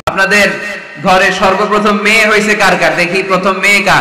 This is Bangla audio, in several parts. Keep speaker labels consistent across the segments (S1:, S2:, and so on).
S1: আপনাদের ঘরে সর্বপ্রথম মেয়ে হয়েছে কার কার দেখি? প্রথম মেয়ে কার?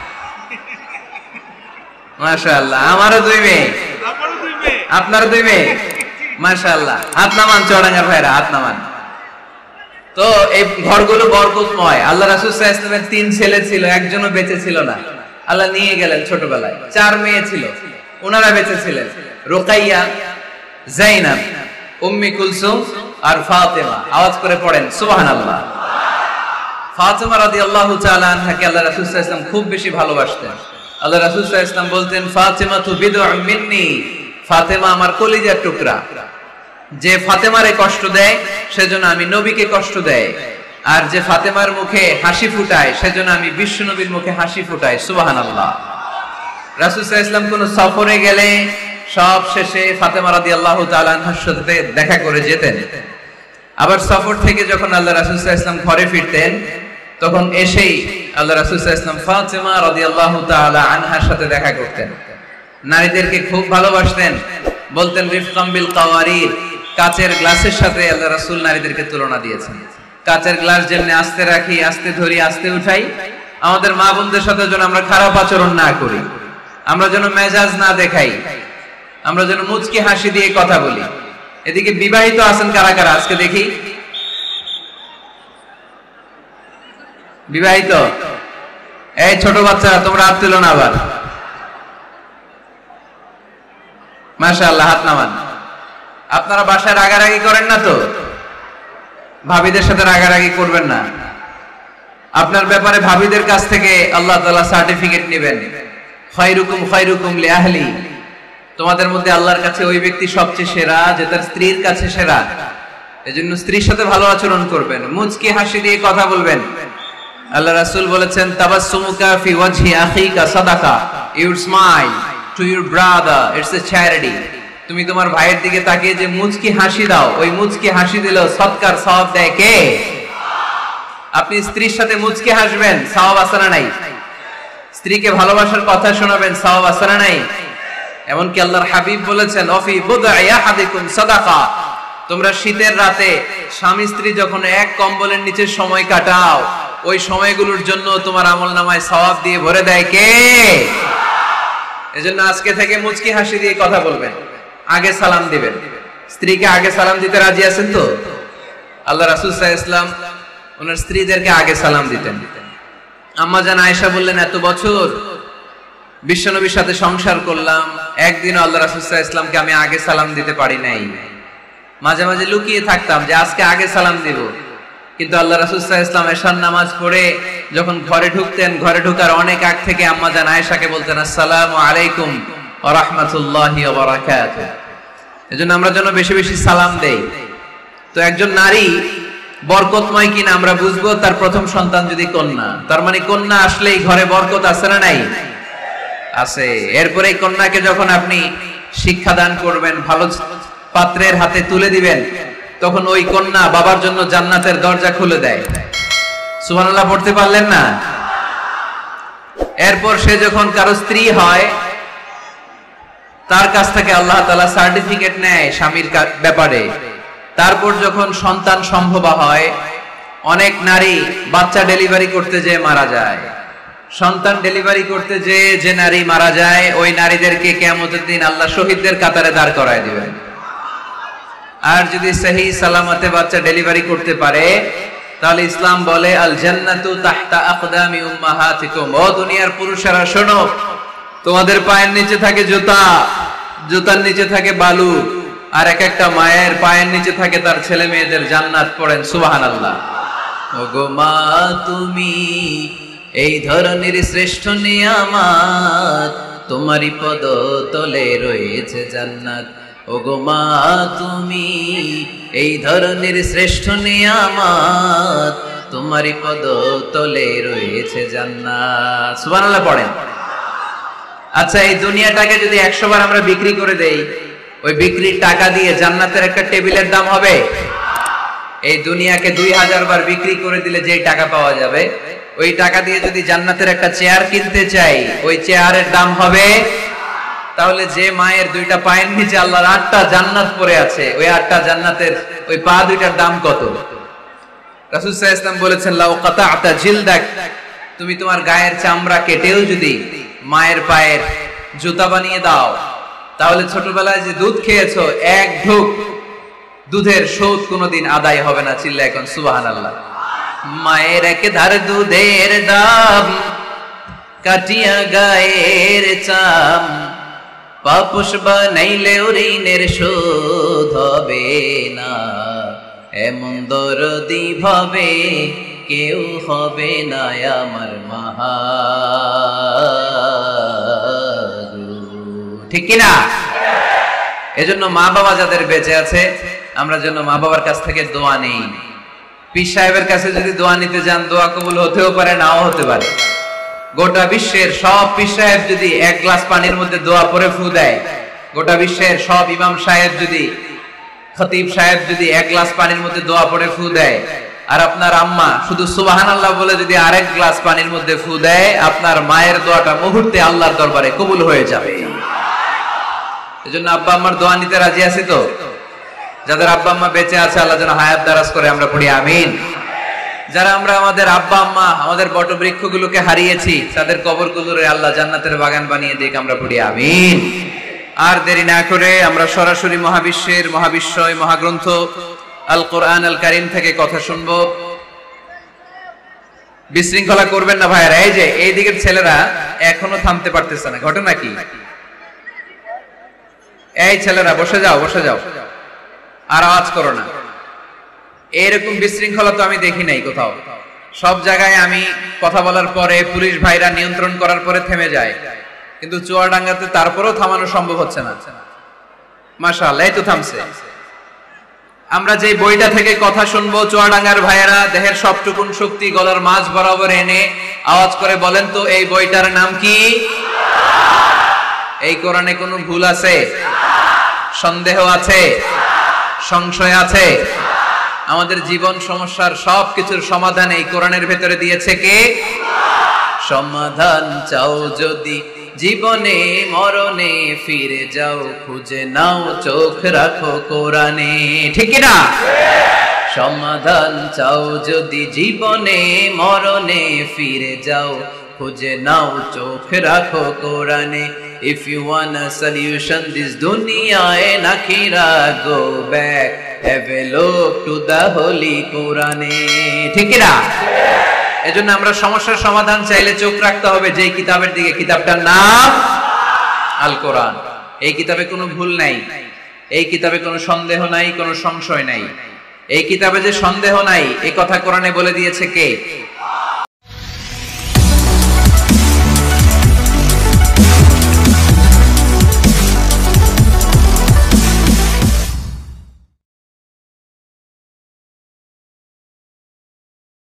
S1: মাশাআল্লাহ। আমারও দুই মেয়ে, আপনারও দুই মেয়ে, মাশাআল্লাহ। হাত নামান চড়াঙ্গার ভাইরা, হাত নামান। তো এই ঘরগুলো বরকতময়। আল্লাহ রাসূল সাল্লাল্লাহু আলাইহি ওয়াসাল্লামের 3 ছেলে ছিল, একজনও বেঁচে ছিল না। আল্লাহ নিয়ে গেলেন ছোটবেলায়। 4 মেয়ে ছিল, ওনারা বেঁচে ছিলেন। রুকাইয়া, যায়নাব, উম্মে কুলসুম আর ফাতেমা। আওয়াজ করে পড়েন সুবহানাল্লাহ। ফাতেমা রাদিয়াল্লাহু তাআলা আনহাকে আল্লাহ রাসূল সাল্লাল্লাহু আলাইহি ওয়াসাল্লাম খুব বেশি ভালোবাসতেন। আল্লাহ রাসূল সাল্লাল্লাহু আলাইহি ওয়াসাল্লাম বলতেন, ফাতেমা তু বিদউম মিন্নি, ফাতেমা আমার কলিজার টুকরা। যে ফাতেমারে কষ্ট দেয় সেজন্য আমি নবীকে কষ্ট দেয়, আর যে ফাতেমার মুখে হাসি ফুটায় সেজন্য আমি বিশ্ব নবীর মুখে হাসি ফুটাই। সুবহানাল্লাহ। রাসূল সাল্লাল্লাহু আলাইহি ওয়াসাল্লাম কোন সফরে গেলে সব শেষে ফাতেমা রাদিয়াল্লাহু তাআলা আনহার সাথে দেখা করে যেতেন। আবার সফর থেকে যখন আল্লাহ রাসূল সাল্লাল্লাহু আলাইহি ওয়াসাল্লাম ঘরে ফিরতেন, তখন এসেই আল্লাহ রাসূল সাল্লাল্লাহু আলাইহি ওয়াসাল্লাম ফাতেমা রাদিয়াল্লাহু তাআলা আনহার সাথে দেখা করতেন। নারীদেরকে খুব ভালোবাসতেন, বলতেন রিফকাম বিল কাওয়ারির, কাচের গ্লাসের সাথে আল্লাহ রাসূল নারীদেরকে তুলনা দিয়েছেন। কাচের গ্লাস যেমনি আস্তে রাখি, আস্তে ধরি, আস্তে উঠাই, আমাদের মা বোনদের সাথে যেন আমরা খারাপ আচরণ না করি, আমরা যেন মেজাজ না দেখাই, আমরা যেন মুচকি হাসি দিয়ে কথা বলি। এদিকে বিবাহিত আছেন কারা কারা আজকে দেখি? বিবাহিত? এই ছোট বাচ্চারা তোমরা হাত তুলো না আবার। মাশাআল্লাহ, হাত নামান। আপনারা বাসায় রাগারাগি করেন না তো? ভাবিদের সাথে রাগারাগি করবেন না। আপনার ব্যাপারে ভাবিদের কাছ থেকে আল্লাহ তাআলা সার্টিফিকেট নেবেন। খায়রুকুম খায়রুকুম লিআহলি, তোমাদের মধ্যে আল্লাহর কাছে ওই ব্যক্তি সবচেয়ে সেরা যে তার স্ত্রীর কাছে সেরা। এজন্য স্ত্রীর সাথে ভালো আচরণ করবেন, মুচকি হাসি দিয়ে কথা বলবেন। আল্লাহ রাসূল বলেছেন, তাবাসসুমুকা ফি ওয়াজহি আখিকা সাদাকা, you smile to your brother, it's a charity. তুমি তোমার ভাইয়ের দিকে তাকিয়ে যে মুচকি হাসি দাও, ওই মুচকি হাসি দিলেও সদকার সওয়াব দেয় কে? আপনি স্ত্রীর সাথে মুচকি হাসবেন, সওয়াব আছে না নাই? স্ত্রীকে ভালোবাসার কথা শোনাবেন, সওয়াব আছে না নাই? এমনকি আল্লাহর হাবিব বলেছেন, অফি বুদআ আহাদিকুম সাদাকা, তোমরা শীতের রাতে স্বামী স্ত্রী যখন এক কম্বলের নিচে সময় কাটাও, ওই সময়গুলোর জন্য তোমার আমলনামায় সওয়াব দিয়ে ভরে দেয় কে? এজন্য আজকে থেকে মুচকি হাসি দিয়ে কথা বলবেন, আগে সালাম দিবেন। স্ত্রীকে আগে সালাম দিতে রাজি আছেন তো? আল্লাহ রাসূল সাল্লাল্লাহু আলাইহি ওয়াসাল্লাম ওনার স্ত্রীদেরকে আগে সালাম দিতেন। আম্মা জান আয়েশা বললেন, এত বছর বিশ্বনবীর সাথে সংসার করলাম, একদিনও আল্লাহ রাসূল সাল্লাল্লাহু আলাইহি ওয়াসাল্লামকে আমি আগে সালাম দিতে পারি নাই। মাঝে মাঝে লুকিয়ে থাকতাম যে আজকে আগে সালাম দিব। কিন্তু আল্লাহ রাসূল সাল্লাল্লাহু আলাইহি ওয়াসাল্লাম এশার নামাজ পড়ে যখন ঘরে ঢুকতেন, ঘরে ঢোকার অনেক আগ থেকে আম্মা জান আয়েশাকে বলতেন, আসসালামু আলাইকুম ওয়া রাহমাতুল্লাহি ওয়া বারাকাতুহু। এজন্য আমরা যেন বেশি বেশি সালাম দেই। তো একজন নারী বরকতময় কিনা আমরা বুঝবো তার প্রথম সন্তান যদি কন্যা। তার মানে কন্যা আসলেই ঘরে বরকত আছে না নাই? আছে। এরপরে এই কন্যাকে যখন আপনি শিক্ষা দান করবেন, ভালো পাত্রের হাতে তুলে দিবেন, তখন ওই কন্যা বাবার জন্য জান্নাতের দরজা খুলে দেয়। সুবহানাল্লাহ পড়তে পারলেন না? এরপর সে যখন কারো স্ত্রী হয়, তার কাছ থেকে আল্লাহ তাআলা সার্টিফিকেট নেয় স্বামীর ব্যাপারে। তারপর যখন সন্তান সম্ভবা হয়, অনেক নারী বাচ্চা ডেলিভারি করতে যেয়ে মারা যায়। সন্তান ডেলিভারি করতে যেয়ে যে নারী মারা যায়, ওই নারীদেরকে কিয়ামতের দিন আল্লাহ শহীদদের কাতারে দাঁড় করায় দিবেন। আর যদি সহি সালামতে বাচ্চা ডেলিভারি করতে পারে, তাহলে ইসলাম বলে আল জান্নাতু তাহতা আকদামি উম্মাহাতিকুম, ও দুনিয়ার পুরুষেরা শোনো, তোমাদের পায়ের নিচে থাকে জুতা, জুতার নিচে থাকে বালু, আর এক একটা মায়ের পায়ের নিচে থাকে তার ছেলে মেয়েদের জান্নাত। পড়েন সুবহানাল্লাহ। ওগো মা তুমি এই ধরনের শ্রেষ্ঠ নিয়ামত, তোমারই পদ তলে রয়েছে জান্নাত। ওগো মা তুমি এই ধরনের শ্রেষ্ঠ নিয়ামত, তোমারই পদ তলে রয়েছে জান্নাত। সুবহানাল্লাহ পড়েন। আচ্ছা, এই দুনিয়াটাকে যদি 100 বার আমরা বিক্রি করে দেই, ওই বিক্রির টাকা দিয়ে জান্নাতের একটা টেবিলের দাম হবে? এই দুনিয়াকে 2000 বার বিক্রি করে দিলে যে টাকা পাওয়া যাবে, ওই টাকা দিয়ে যদি জান্নাতের একটা চেয়ার কিনতে চাই, ওই চেয়ারের দাম হবে? তাহলে যে মায়ের 2টা পায়ের নিচে আল্লাহর 8টা জান্নাত পড়ে আছে, ওই 8টা জান্নাতের ওই পা 2টার দাম কত? রাসূল সাল্লাল্লাহু আলাইহি ওয়াসাল্লাম বলেছেন লাউ কাতা'তা জিলদাক, তুমি তোমার গায়ের চামড়া কেটেও যদি মায়ের পায়ের জুতা বানিয়ে দাও, তাহলে ছোটবেলায় যে দুধ খেয়েছো এক ঢোক দুধের শোধ কোনোদিন আদায় হবে না। চিল্লা এখন সুবহানাল্লাহ। মায়ের এক ধার দুধের দাম, কাটিয়া গায়ের চাম, পাপুষ বানাইলেও ঋণের শোধ হবে না। এমন দরদি ভাবে কেউ হবে না আমার মা। ঠিক কিনা? এজন্য মা বাবা যাদের বেঁচে আছে, আমরা যেন মা বাবার কাছ থেকে দোয়া নেই। পীর সাহেবের কাছে যদি দোয়া নিতে যান, দোয়া কবুল হতেও পারে, নাও হতে পারে। গোটা বিশ্বের সব পীর সাহেব যদি এক গ্লাস পানির মধ্যে দোয়া পরে ফু দেয়, গোটা বিশ্বের সব ইমাম সাহেব যদি, খতিব সাহেব যদি এক গ্লাস পানির মধ্যে দোয়া পরে ফু দেয়, আর আপনার আম্মা শুধু সুবহানাল্লাহ বলে যদি আরেক গ্লাস পানির মধ্যে ফু দেয়, আপনার মায়ের দোয়াটা মুহূর্তে আল্লাহর দরবারে কবুল হয়ে যাবে। এজন্য আব্বা আম্মার দোয়া নিতে রাজি আছি তো? যাদের আব্বা আম্মা বেঁচে আছে, আল্লাহ যেন হায়াত দারাজ করে, আমরা পড়ি আমিন। যারা আমরা আমাদের আব্বা আম্মা, আমাদের বটবৃক্ষগুলোকে হারিয়েছি, তাদের কবরগুলোরে আল্লাহ জান্নাতের বাগান বানিয়ে দিক, আমরা পড়ি আমিন। আর দেরি না করে আমরা সরাসরি মহাবিশ্বের মহাবিশ্বয় মহাগ্রন্থ আল কোরআন আল কারীম থেকে কথা শুনবো। বিশৃঙ্খলা করবেন না ভাইরা। এই যে এই দিকের ছেলেরা এখনো থামতে পারতেছে না, ঘটনা কি? এই ছেলেরা বসে যাও, বসে যাও, আর আওয়াজ করো না। এরকম বিশৃঙ্খলা তো আমি দেখি নাই কোথাও। সব জায়গায় আমি কথা বলার পরে পুলিশ ভাইরা নিয়ন্ত্রণ করার পরে থেমে যায়, কিন্তু চুয়াডাঙ্গাতে তারপরেও থামানো সম্ভব হচ্ছে না। মাশাআল্লাহ, এই তো থামছে। আমরা যে বইটা থেকে কথা শুনবো, চুয়াডাঙ্গার ভাইয়েরা দেহের সবটুকুন শক্তি গলার মাঝ বরাবর এনে আওয়াজ করে বলেন তো, এই বইটার নাম কি? এই কোরআনে কোনো ভুল আছে? সন্দেহ আছে? সংশয় আছে? আমাদের জীবন সমস্যার সবকিছুর সমাধান এই কোরআনের ভেতরে দিয়েছে কে? সমাধান চাও যদি জীবনে মরণে, ফিরে যাও খুঁজে নাও, চোখ রাখো কোরআনে। ঠিক না? সমাধান চাও যদি জীবনে মরণে, ফিরে যাও খুঁজে নাও, চোখ রাখো কোরআনে। If you want a solution this dunya and akhirah, go back, have a look to the holy Quran. ঠিক না? এজন্য আমরা সমস্যার সমাধান চাইলে চোখ রাখতে হবে যেই কিতাবের দিকে, কিতাবটার নাম আল কোরআন। এই কিতাবে কোনো ভুল নাই, এই কিতাবে কোনো সন্দেহ নাই, কোনো সংশয় নাই। এই কিতাবে যে সন্দেহ নাই, এই কথা কোরআনে বলে দিয়েছে কে?